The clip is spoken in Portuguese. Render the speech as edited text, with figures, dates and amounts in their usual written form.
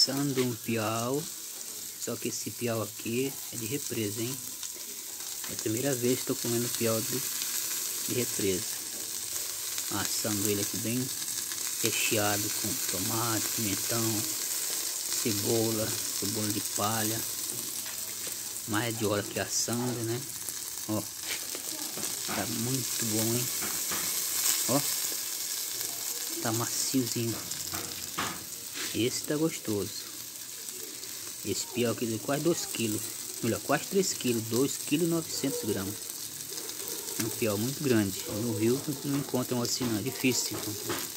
assando um piau, só que esse piau aqui é de represa, hein? É a primeira vez que estou comendo piau de represa. Assando ele aqui bem recheado com tomate, pimentão, cebola de palha. Mais de hora que assando, né? Ó, tá muito bom, hein? Ó, tá maciozinho. Esse tá gostoso. Esse piau aqui deu quase 2 kg. Olha, quase 3 kg, 2,9 kg. É um piau muito grande. No rio não encontra um assim não, é difícil encontrar.